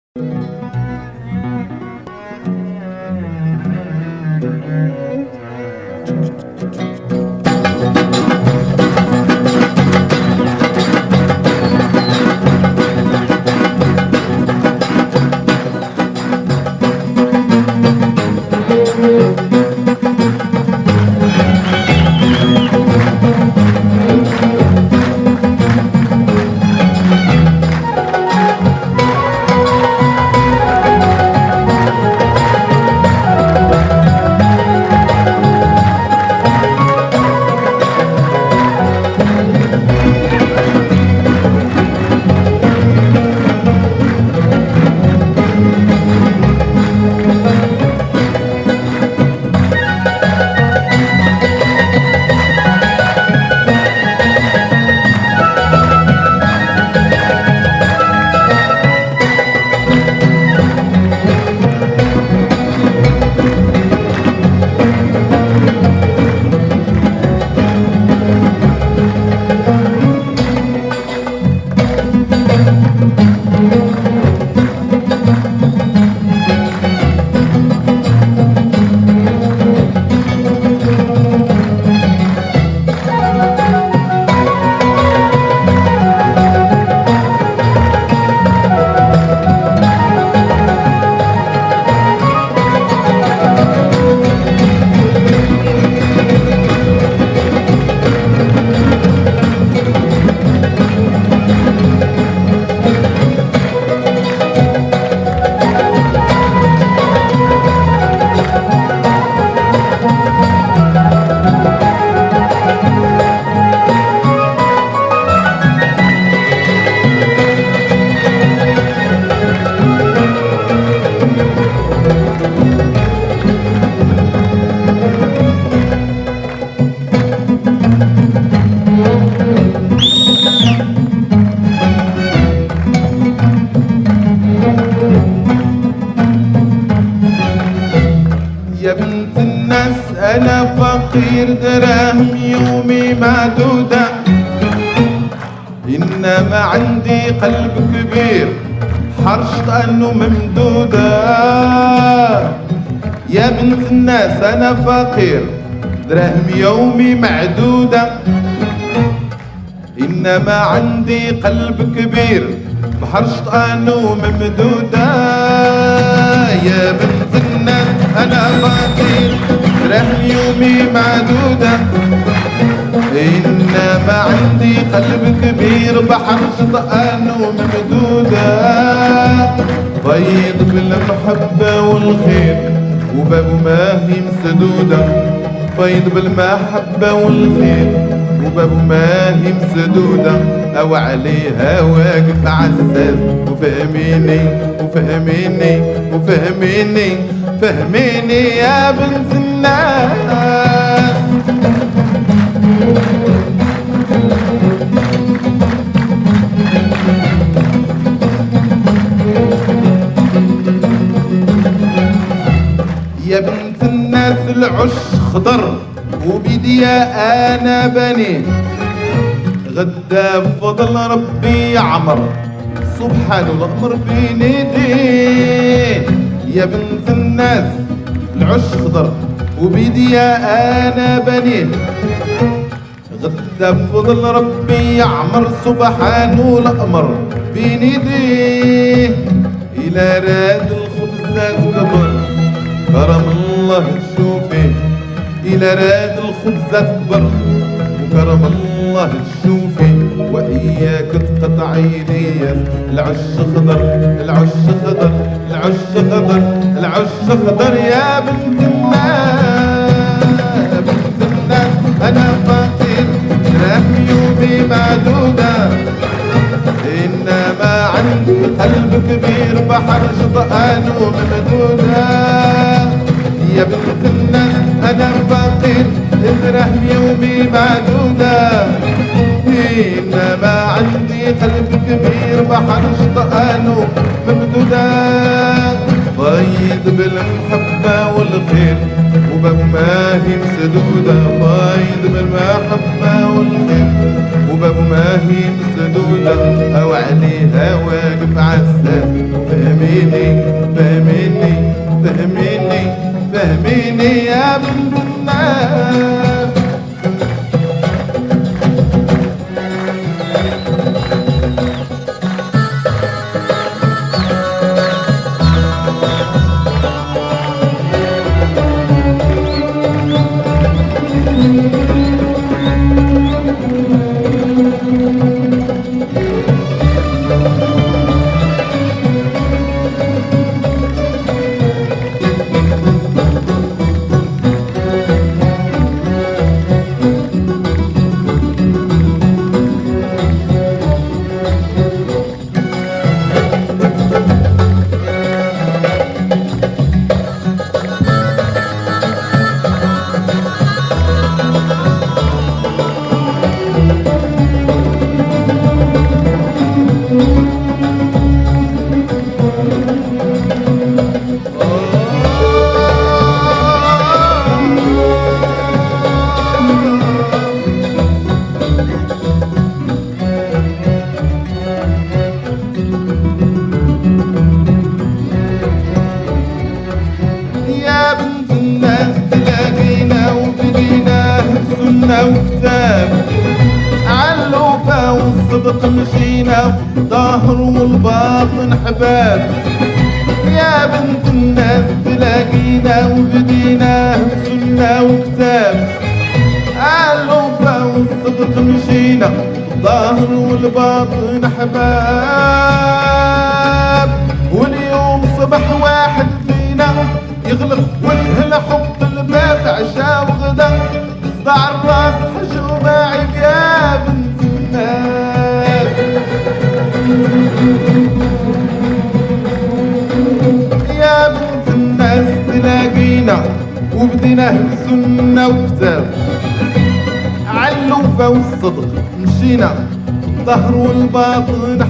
يا بنت الناس انا فقير دراهم يومي معدودة، انما عندي قلب كبير حرشطانه ممدودة. يا بنت الناس انا فقير دراهم يومي معدودة، انما عندي قلب كبير بحرشطانه ممدودة. يا بنت الناس انا فقير دراهم يومي معدودة، انما عندي قلب كبير بحرشطانه ممدودة. فيض بالمحبة والخير وبابه ما هي مسدودة، فيض بالمحبة والخير وبابه ما هي مسدودة. او عليها واقف عزاز وفهميني وفهميني وفهميني فهميني يا بنت الناس. يا بنت الناس العش خضر وبيديا انا بني، غدا بفضل ربي عمر سبحانه الامر بين يديه. يا بنت الناس العش خضر وبيديا انا بني، غدا بفضل ربي يعمر سبحانه الامر بين يديه. الى راد الخبزات كبر كرم الله تشوفي، الى راد الخبزات كبر وكرم الله تشوفي. واياك تقطعي لي العش خضر العش خضر العش خضر العش خضر. يا بنت الناس يا بنت الناس انا فقير دراهم يومي معدودة، انما عندي قلب كبير بحرشطانه ممدودة. يا بنت الناس انا فقير دراهم يومي معدودة، انما عندي قلب كبير بحرشطانه ممدودة. فايض بالمحبة والخير وباب ما هي مسدودة، فايض بالمحبة والخير وباب ما هي مسدودة أو عليها واقف عساس. فهميني فهميني فهميني فهميني يا بنت الناس. وكتاب عالوفا والصدق مشينا في الظهر والباطن حباب. يا بنت الناس تلاقينا وبدينا بسنة وكتاب عالوفا والصدق مشينا في الظهر والباطن حباب. واليوم صبح واحد فينا يغلق وجه لحب الباب عشا وغدا صدع الراس حجو باعب. يا بنت الناس يا بنت الناس تلاقينا وبدينا بسنة وكتاب عالوفا والصدق مشينا في الظهر والباطن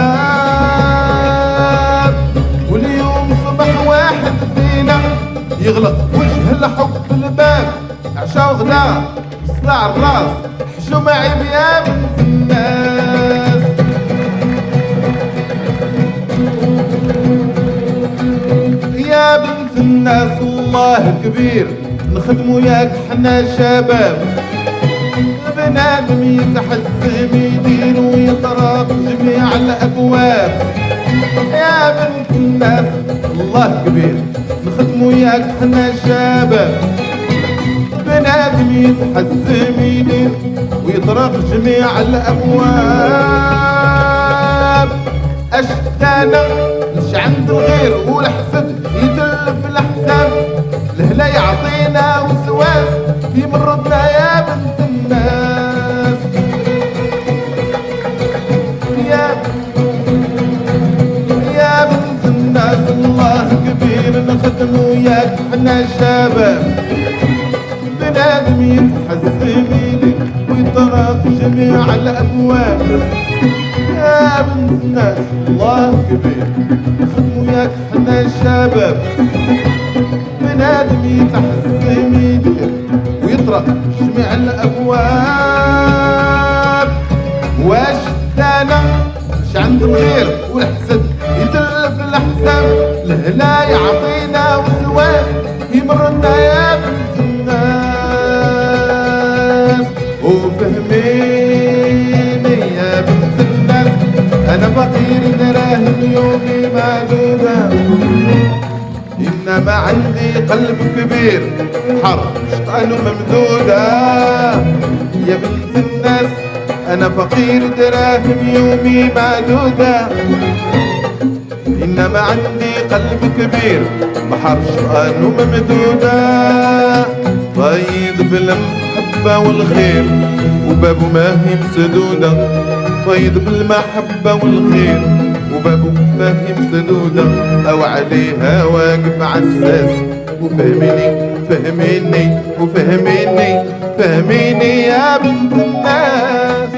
احباب. واليوم صبح واحد فينا يغلق وجه لحب الباب عشا وغدا صدع الراس حشو معيب. يا بنت الناس يا بنت الناس الله كبير نخدمو ياك حنا شباب. بنادم يتحزم يدير ويطرق جميع الابواب. يا بنت الناس الله كبير نخدمو ياك حنا شباب. بنادم يتحزم يدير ويطرق جميع الابواب. اشتانا مش عند الغير والحسد يتلف الحساب. لهلا يعطينا وسواس يمرضنا. يا بنت الناس يا بنت الناس الله كبير نخدمو ياك حنا شباب. بنادم يتحزم يدير ويطرق جميع الابواب. يا بنت الناس الله كبير نخدمو ياك حنا شباب. بنادم يتحزم يدير ويطرق جميع الابواب. واش دانا مش عند الغير والحسد يتلف الحساب. لهلا يعطينا وسواس يمرنا. يا بنت الناس وفهميني يا بنت الناس انا فقير دراهم يومي معدودة. إنما عندي قلب كبير حر شطان ممدودة. يا بنت الناس أنا فقير دراهم يومي معدودة. إنما عندي قلب كبير بحر شطان ممدودة. فايض بالمحبة والخير وبابه ما هي مسدودة. فايض بالمحبة والخير وبابه ما هي مسدودة أو عليها واقف عساس. وفهميني فهميني وفهميني فهميني يا بنت الناس.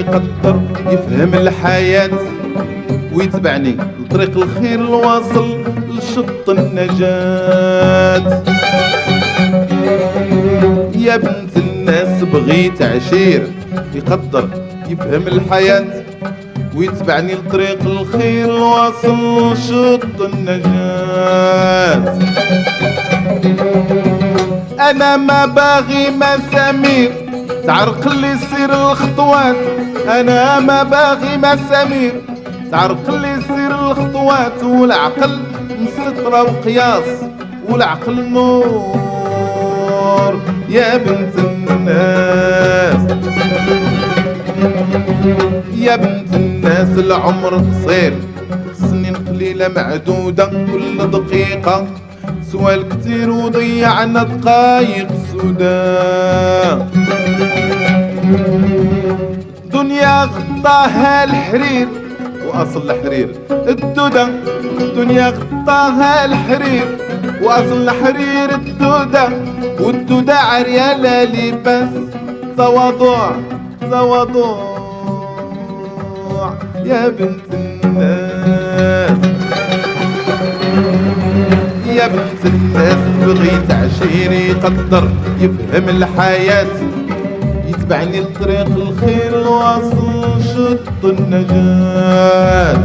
يقدر يفهم الحياة ويتبعني لطريق الخير الواصل لشط النجاة. يا بنت الناس بغيت عشير يقدر يفهم الحياة ويتبعني لطريق الخير الواصل لشط النجاة. انا ما باغي مسامير تعرق لي سير الخطوات، انا ما باغي مسامير تعرق لي سير الخطوات، والعقل مسطرة وقياس والعقل نور. يا بنت الناس يا بنت الناس العمر قصير، سنين قليلة معدودة، كل دقيقة سوال كتير وضيعنا دقايق سودا. دنيا غطاها الحرير واصل الحرير الدودة، دنيا غطاها الحرير واصل الحرير الدودة، والدودة عريالة لباس تواضع تواضع. يا بنت الناس يا بنت الناس بغيت عشير يقدر يفهم الحياة يتبعني لطريق الخير الواصل شط النجاة.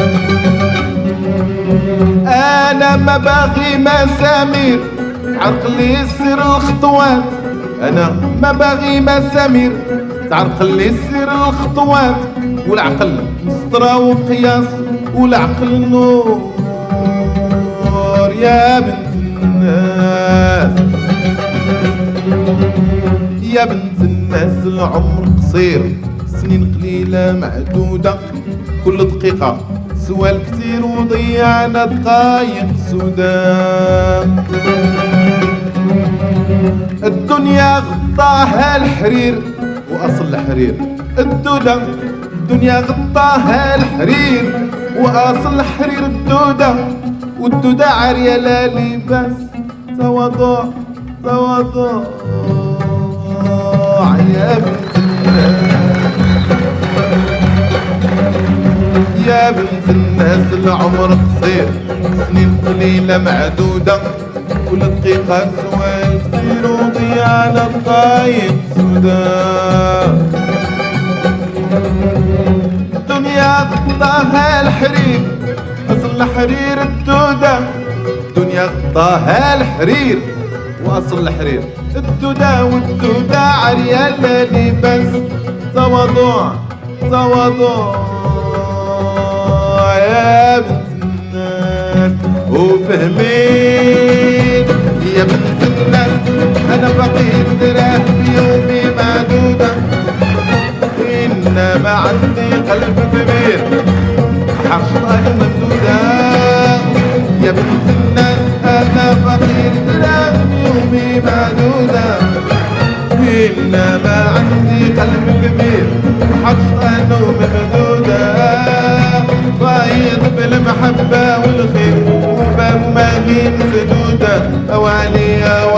انا ما باغي مسامير تعرق لي سير الخطوات، انا ما باغي مسامير تعرق لي سير الخطوات، والعقل مسطرة وقياس والعقل نور. يا بنت الناس يا بنت الناس العمر قصير، سنين قليلة معدودة، كل دقيقة سوال كتير وضيعنا دقايق سودا. الدنيا غطاها الحرير واصل الحرير الدودة، الدنيا غطاها الحرير واصل الحرير الدودة، والدودة عارية لا لباس تواضع تواضع. يا بنت الناس يا بنت الناس العمر قصير، سنين قليلة معدودة، كل دقيقة سوال كتير وضيعنا دقايق سودا. الدنيا غطاها الحرير أصل الحرير الدودة، الدنيا غطاها الحرير وأصل الحرير الدودة، والدودة عريالة لباس تواضع تواضع. يا بنت الناس وفهمين يا بنت الناس أنا فقير دراهم يومي معدودة، إنما عندي قلب كبير حقها ممدودة. يا بنت الناس أنا فقير دراهم يومي معدودة، إنما عندي قلب كبير حقها ممدودة. فايض بالمحبة والخير وباب ما هي مسدودة، أوالي